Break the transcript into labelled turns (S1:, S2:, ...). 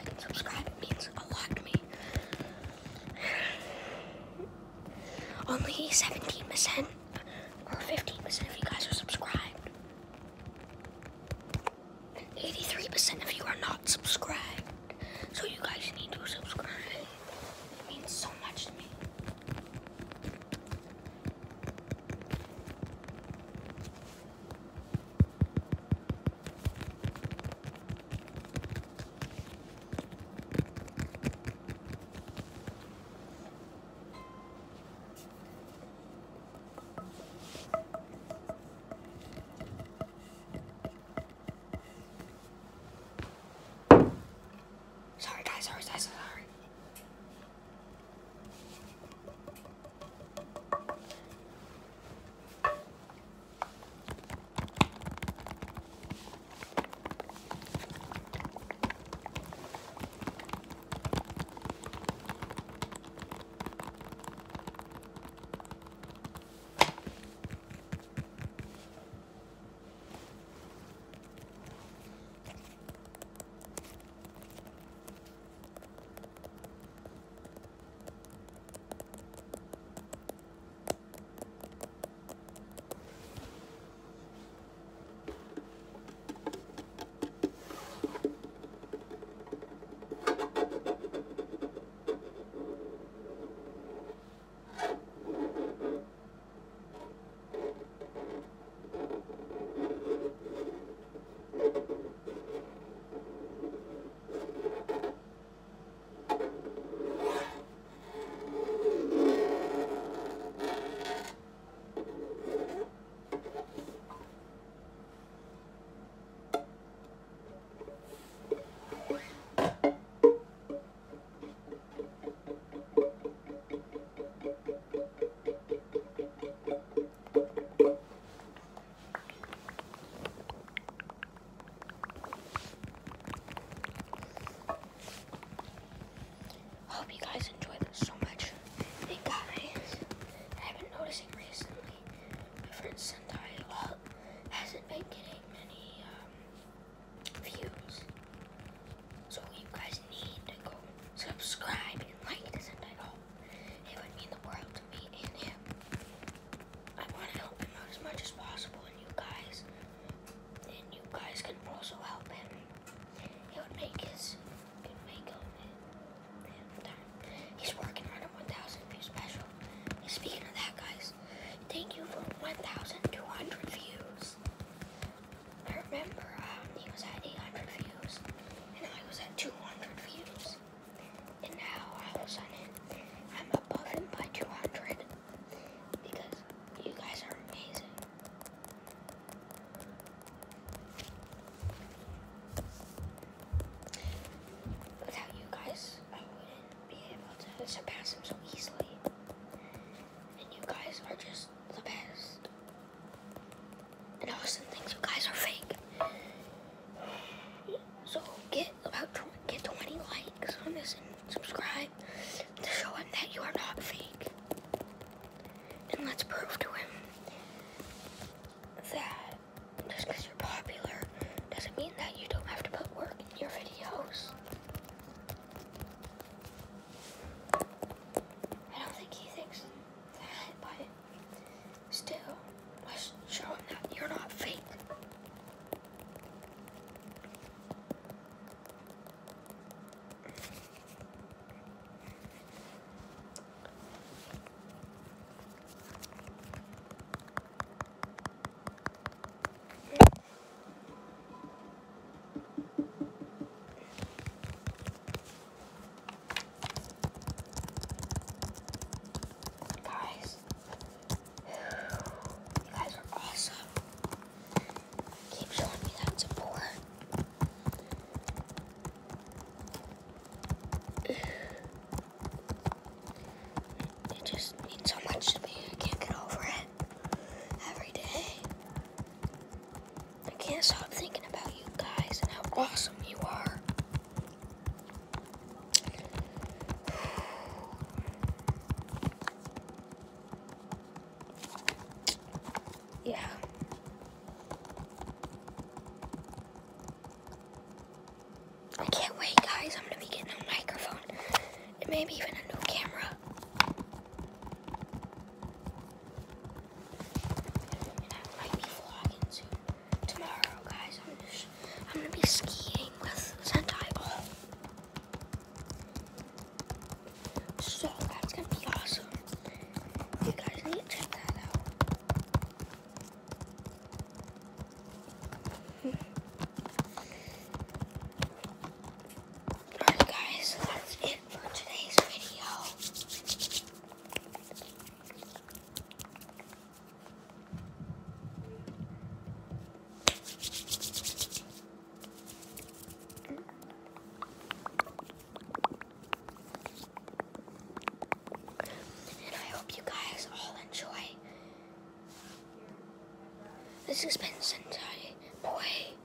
S1: like and subscribe. It means a lot to me. Only 17% or 15% of you guys are subscribed. 83% of you are not subscribed. So you guys need to subscribe. It means so much to me. Sorry guys, sorry. Hope you guys enjoyed this so much. Hey guys, I've been noticing recently my friend Sentai hasn't been getting many views. So you guys need to go subscribe and like Sentai. It would mean the world to me and him. I want to help him out as much as possible, and you guys can also help him. It would make his He's working on a 1,000 view special. Speaking of that, guys, thank you for 1,200 views. I remember he was at 800 views, and I was at 200 views. And now, all of a sudden, I'm above him by 200 because you guys are amazing. Without you guys, I wouldn't be able to surpass him so easily. And you guys are just the best. And Austin thinks you guys are fake. So get 20 likes on this and subscribe to show him that you are not fake. And let's prove to him that just because you're popular doesn't mean that you don't have to put work in your videos. I don't think he thinks that, but still, let's show him that you're not fake. Guys, you guys are awesome. Keep showing me that support. It just means so much to me. I can't get over it. Every day, I can't stop thinking about you guys and how awesome you are. Yeah. I can't wait, guys. I'm gonna be maybe even a new camera. And I might be vlogging soon. Tomorrow, guys, I'm gonna be skiing with Sentai. Oh. So that's gonna be awesome. You guys need to check that out. Alright guys, that's it for today's video. And I hope you guys all enjoy. This has been Sentai Boy.